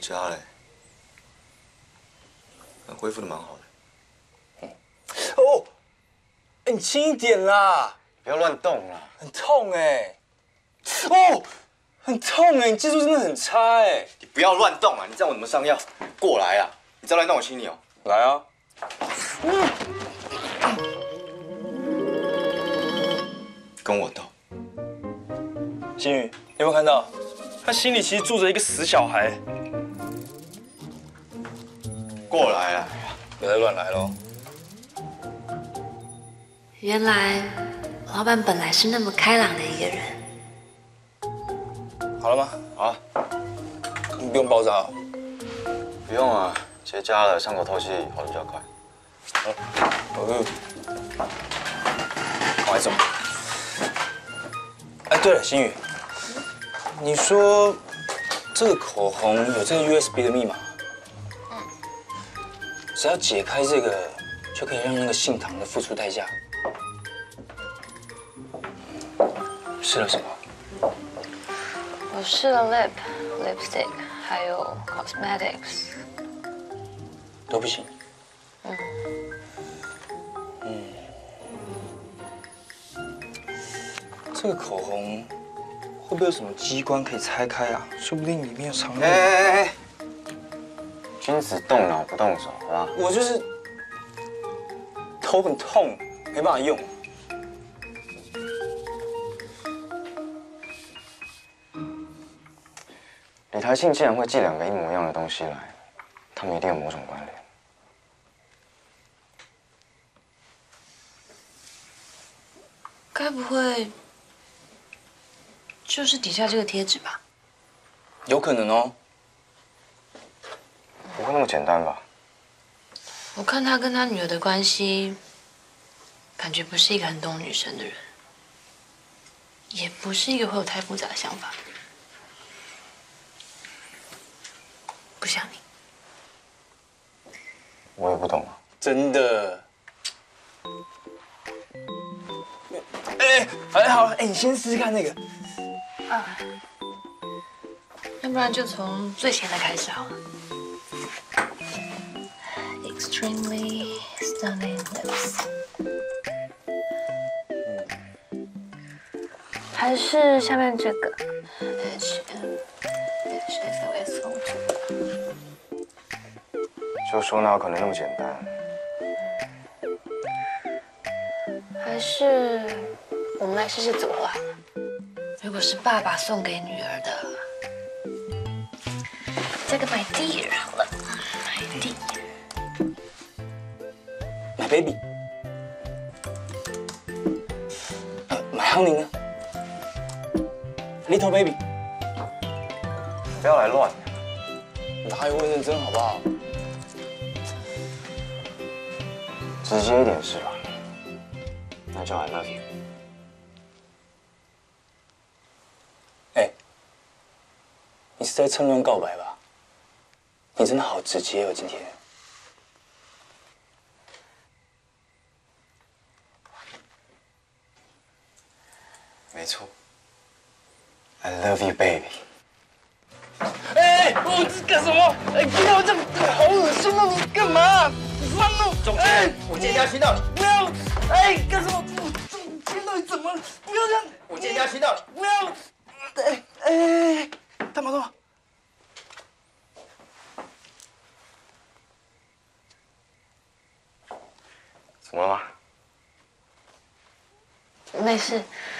痂嘞，恢复的蛮好的。 哦，哎，你轻一点啦， 不要乱动啦。 很痛哎。哦，很痛哎，你技术真的很差哎。 你不要乱动啊！你这样我怎么上药？过来啊！你再来弄我亲你哦。 来啊。 跟我斗。 新宇，你有没有看到？他心里其实住着一个死小孩。 过来啊！ 别再乱来喽。 原来老板本来是那么开朗的一个人。 好了吗？ 好啊。 你不用包扎哦。 不用啊，结痂了，伤口透气好的比较快。 好，赶快走。哎，对了，新宇，你说这个口红有这个 USB 的密码？只要解开这个，就可以让那个姓唐的付出代价。试了什么？ 我试了 lipstick， 还有 cosmetics， 都不行。这个口红会不会有什么机关可以拆开啊？说不定里面有藏着。 哎，君子动脑不动手，好吧？ 我就是头很痛，没办法用。 李台庆既然会寄2个一模一样的东西来，他们一定有某种关联。 该不会就是底下这个贴纸吧？ 有可能哦。 不会那么简单吧？ 我看他跟他女儿的关系，感觉不是一个很懂女生的人，也不是一个会有太复杂的想法。不像你。 我也不懂啊。 真的。哎，好了，哎，你先试试看那个。 啊，要不然就从最前的开始好了。Extremely stunning lips。还是下面这个 HFOS 红图。 就说哪有可能那么简单？ 还是我们来试试组合好了。如果是爸爸送给女儿的，这个 My Dear 好了 ，My Dear。 My baby。My honey 呢 ？Little baby。 不要来乱。 哪有问认真好不好？ 直接一点是吧？那就 I love you。 哎，你是在趁乱告白吧？你真的好直接哦，今天。 没错。I love you, baby。 哎，我这干什么？哎，不要这样，好恶心哦！你干嘛？放哦！ 总监，我今天要亲到你。 不要！哎，干什么？今天到底怎么了？不要这样！ 我今天要亲到你。 不要！哎，干嘛干嘛？ 怎么了吗？ 没事，